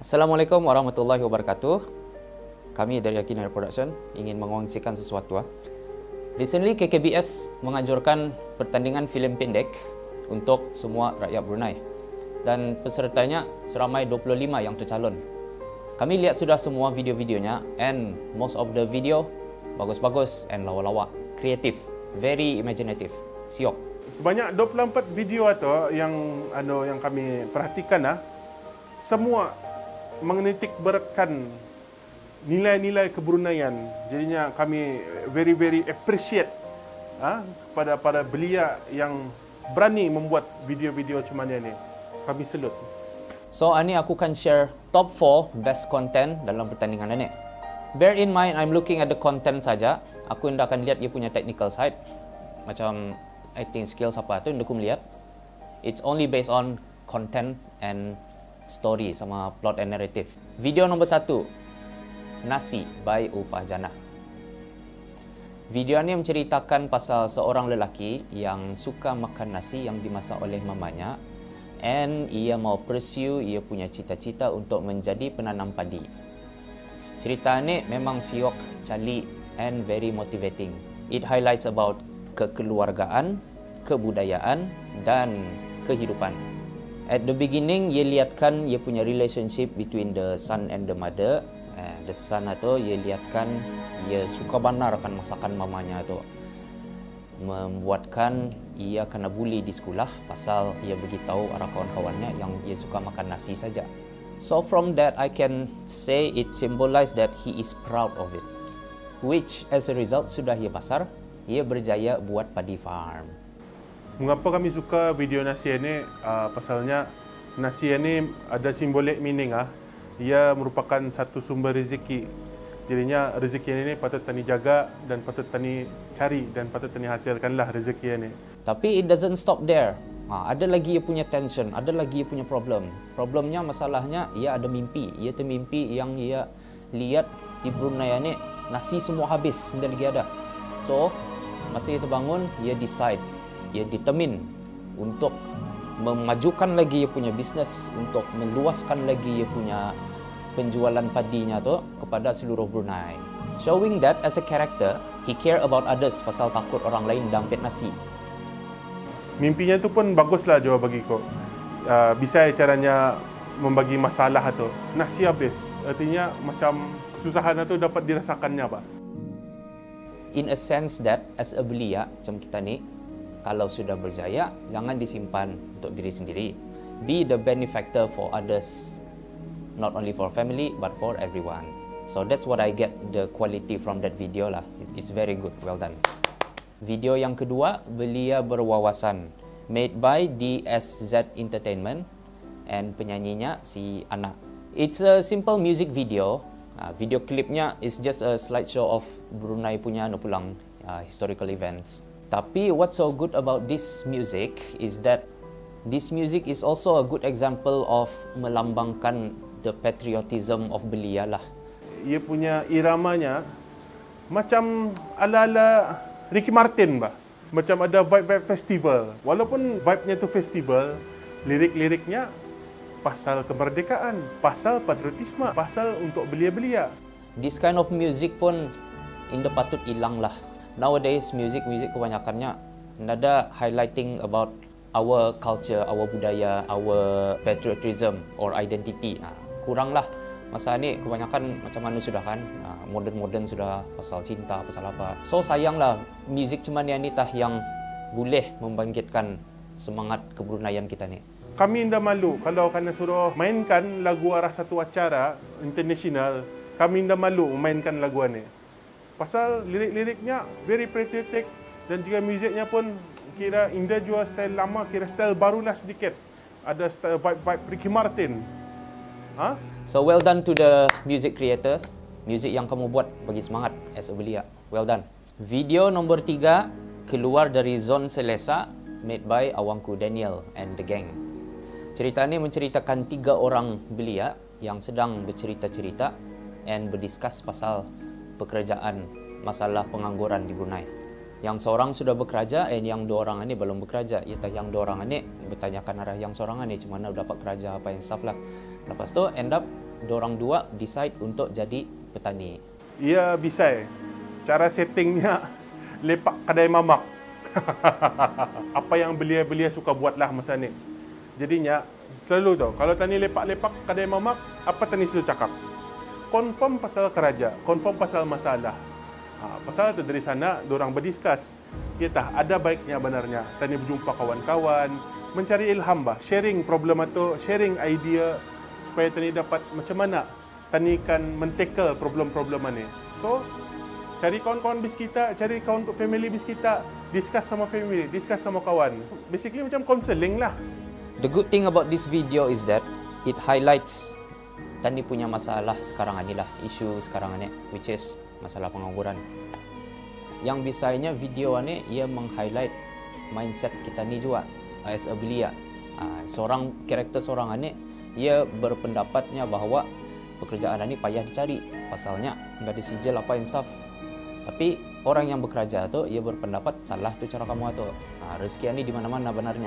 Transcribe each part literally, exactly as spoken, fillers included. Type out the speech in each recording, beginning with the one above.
Assalamualaikum warahmatullahi wabarakatuh. Kami dari Yakin Production ingin mengongsikan sesuatu. Recently K K B S menganjurkan pertandingan filem pendek untuk semua rakyat Brunei. Dan pesertanya seramai dua puluh lima yang tercalon. Kami lihat sudah semua video-videonya and most of the video bagus-bagus and lawa-lawa, kreatif, very imaginative. Siok. Sebanyak dua puluh empat video atau yang ano yang kami perhatikan ah, semua mengenitik beratkan nilai-nilai kebrunaian. Jadinya kami very very appreciate ah pada pada belia yang berani membuat video-video macam mana ni. Kami salute. So, ini aku akan share top four best content dalam pertandingan ini. Bear in mind, I'm looking at the content saja. Aku tidak akan lihat dia punya technical side. Macam acting skills apa tu, aku melihat. It's only based on content and story sama plot and narrative. Video nombor satu, Nasi by Ulfa Jannah. Video ini menceritakan pasal seorang lelaki yang suka makan nasi yang dimasak oleh mamanya. And ia mau pursue, ia punya cita-cita untuk menjadi penanam padi. Cerita ini memang siok, cali and very motivating. It highlights about kekeluargaan, kebudayaan dan kehidupan. At the beginning, ia lihatkan ia punya relationship between the son and the mother. Eh, the son itu ia lihatkan ia suka benar akan masakan mamanya itu. Membuatkan ia kena bully di sekolah pasal ia beritahu arah kawan-kawannya yang ia suka makan nasi saja. So from that I can say it symbolizes that he is proud of it. Which as a result sudah ia pasar, ia berjaya buat padi farm. Mengapa kami suka video nasi ini? Uh, pasalnya nasi ini ada simbolik meaning ah. Ia merupakan satu sumber rezeki. Jadinya rezeki ini patut tani jaga dan patut tani cari dan patut tani hasilkanlah rezeki ini. Tapi it doesn't stop there. Ha, ada lagi ia punya tension, ada lagi ia punya problem. Problemnya, masalahnya, ia ada mimpi. Ia termimpi yang ia lihat di Brunei ini nasi semua habis, tidak lagi ada. So, masa ia terbangun, ia decide, ia determine untuk memajukan lagi ia punya bisnes, untuk meluaskan lagi ia punya penjualan padinya tu kepada seluruh Brunei. Showing that as a character, he care about others pasal takut orang lain dampet nasi. Mimpinya tu pun baguslah jawab bagi kau. Uh, bisa caranya membagi masalah tu. Nasi habis, artinya macam kesusahan tu dapat dirasakannya, Pak. In a sense that as a belia macam kita ni, kalau sudah berjaya, jangan disimpan untuk diri sendiri. Be the benefactor for others. Not only for family, but for everyone. So that's what I get the quality from that video lah. It's very good, well done. Video yang kedua, Belia Berwawasan, made by D S Z Entertainment and penyanyinya si Ana. It's a simple music video. Uh, video klipnya is just a slideshow of Brunei punya anu pulang uh, historical events. Tapi what's so good about this music is that this music is also a good example of melambangkan the patriotism of Belia lah. Ia punya iramanya macam ala-ala Ricky Martin, bah. Macam ada vibe-vibe festival. Walaupun vibe-nya tu festival, lirik-liriknya pasal kemerdekaan, pasal patriotisme, pasal untuk belia-belia. This kind of music pun inda patut hilang lah. Nowadays, music-music kebanyakannya nada highlighting about our culture, our budaya, our patriotism or identity. Ha, kurang lah. Masa ni kebanyakan macam mana sudah kan, modern-modern sudah pasal cinta, pasal apa. So sayanglah muzik cuman yang ni tah yang boleh membangkitkan semangat kebrunaian kita ni. Kami tidak malu kalau kena suruh mainkan lagu arah satu acara international, kami tidak malu memainkan lagu ini. Pasal lirik-liriknya very patriotic dan juga muziknya pun kira indah jua style lama, kira style barulah sedikit. Ada style vibe-vibe Ricky Martin. Ha? So well done to the music creator. Music yang kamu buat bagi semangat as a belia. Well done. Video nombor tiga, Keluar dari Zon Selesa, made by Awangku Daniel and the gang. Cerita ini menceritakan tiga orang belia yang sedang bercerita-cerita and berdiskus pasal pekerjaan, masalah pengangguran di Brunei. Yang seorang sudah bekerja and yang dua orang ini belum bekerja. Iaitu yang dua orang ini bertanyakan arah yang seorang ini macam mana dapat kerja apa yang stuff lah. Lepas tu end up dorang dua decide untuk jadi petani. Ia bisa. Cara settingnya lepak kedai mamak. Apa yang belia-belia suka buatlah masa ni. Jadinya selalu tu kalau tani lepak-lepak kedai mamak, apa tani selalu cakap? Confirm pasal keraja, confirm pasal masalah. Ha, pasal tu dari sana dorang berdiskus. Ya tah, ada baiknya benarnya tani berjumpa kawan-kawan, mencari ilham bah, sharing problem itu, sharing idea supaya tani dapat macam mana tani kan men-tackle problem-problem ni. So, cari kawan-kawan bis kita, cari kawan family bis kita, discuss sama family, discuss sama kawan. Basically macam counselling lah. The good thing about this video is that it highlights tani punya masalah sekarang ni lah, isu sekarang ni, which is masalah pengangguran. Yang bisanya video ni ia meng-highlight mindset kita ni juga as a belia. Ha, seorang karakter seorang ni ia berpendapatnya bahawa pekerjaan ni payah dicari, pasalnya enggak ada sijil apa and stuff. Tapi orang yang bekerja tu ia berpendapat salah tu cara kamu tu. Ha, rezeki ni di mana-mana benarnya.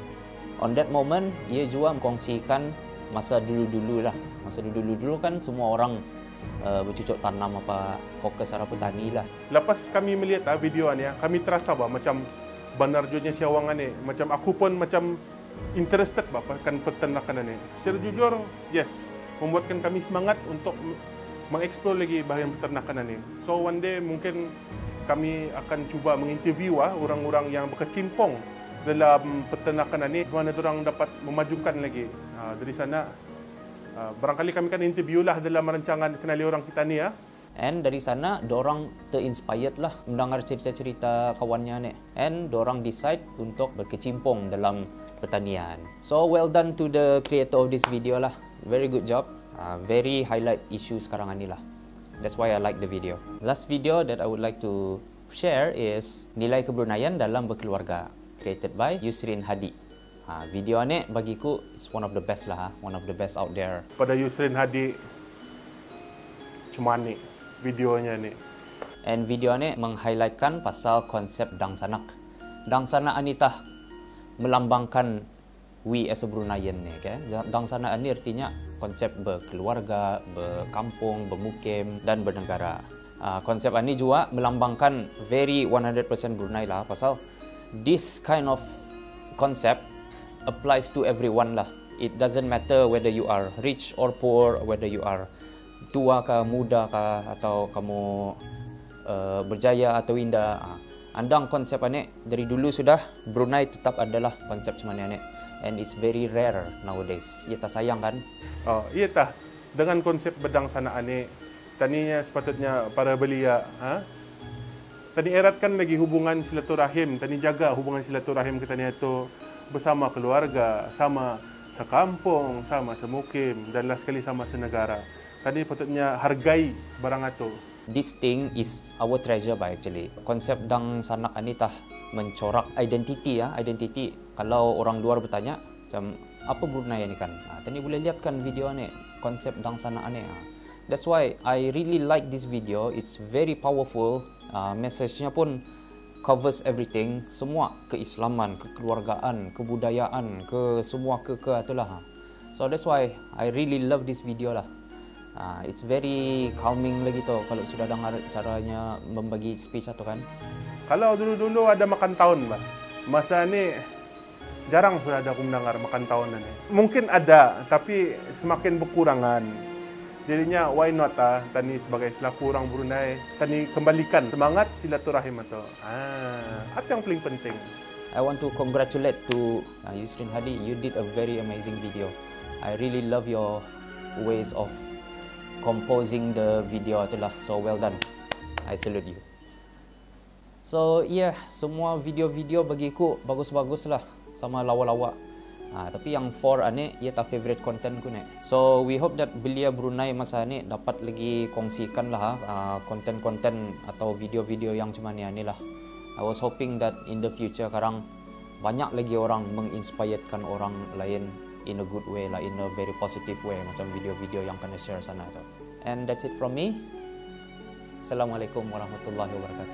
On that moment ia juga mengkongsikan masa dulu-dulu lah. Masa dulu-dulu kan semua orang uh, bercucuk tanam apa fokus arah petani lah. Lepas kami melihat uh, video ni, kami terasa bah macam benar junya siawangan ni. Macam aku pun macam interested bah kan peternakan ni. Secara jujur, yes, membuatkan kami semangat untuk mengeksplor lagi bahagian peternakan ni. So one day mungkin kami akan cuba menginterview ah orang-orang yang berkecimpung dalam peternakan ni, mana orang dapat memajukan lagi. Uh, dari sana uh, barangkali kami kan interview lah dalam rancangan Kenali Orang Kita ni ya. And dari sana dorang terinspired lah mendengar cerita-cerita kawannya ni. And dorang decide untuk berkecimpung dalam pertanian. So well done to the creator of this video lah. Very good job. Uh, very highlight issue sekarang ni lah. That's why I like the video. Last video that I would like to share is nilai kebrunaian dalam berkeluarga, created by Yusrin Hadi. Ha, video ni bagiku is one of the best lah, ha? One of the best out there. Pada Yusrin Hadi, cuma ni videonya ni. And video ni meng-highlightkan pasal konsep dang sanak. Dang sanak ni tah melambangkan we as a Bruneian ni, okay? Dang sanak ni artinya konsep berkeluarga, berkampung, bermukim dan bernegara. Uh, konsep ini juga melambangkan very one hundred percent Brunei lah, pasal this kind of concept applies to everyone lah. It doesn't matter whether you are rich or poor, whether you are tua kah, muda kah, atau kamu uh, berjaya atau indah. Uh, andang konsep ini dari dulu sudah Brunei tetap adalah konsep macam ni. And it's very rare nowadays. Ia tak sayang kan? Oh, iya tah. Dengan konsep bedang sanaan ni, taninya sepatutnya para belia, ha? Tani eratkan lagi hubungan silaturahim, tani jaga hubungan silaturahim kita ni itu bersama keluarga, sama sekampung, sama semukim dan last sekali sama senegara. Tani patutnya hargai barang itu. This thing is our treasure by actually. Konsep dang sanak ni tah mencorak identity ya, identity. Kalau orang luar bertanya macam apa Brunei ni kan? Ha, tani boleh lihat kan video ni, konsep dang sanak ni. Ha. That's why I really like this video. It's very powerful. Uh, message-nya pun covers everything, semua keislaman, kekeluargaan, kebudayaan, ke semua ke ke itulah. So that's why I really love this video lah. Uh, it's very calming lagi tu kalau sudah dengar caranya membagi speech atau kan. Kalau dulu-dulu ada makan tahun bah, masa ni jarang sudah ada aku mendengar makan tahun ini. Mungkin ada, tapi semakin berkurangan. Jadinya why not ah tani sebagai selaku orang Brunei, tani kembalikan semangat silaturahim itu. Ah, apa yang paling penting? I want to congratulate to uh, Yusrin Hadi. You did a very amazing video. I really love your ways of composing the video itulah. So well done. I salute you. So yeah, semua video-video bagiku bagus-bagus lah, sama lawa-lawa. Ha, tapi yang four ni ia tak favorite content ku ni. So we hope that belia Brunei masa ni dapat lagi kongsikan lah uh, konten-konten atau video-video yang macam ni lah. I was hoping that in the future sekarang banyak lagi orang menginspirekan orang lain in a good way lah, in a very positive way, macam video-video yang kena share sana tu. And that's it from me. Assalamualaikum warahmatullahi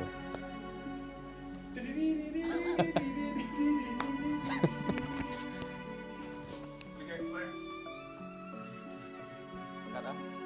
wabarakatuh. berkat ah.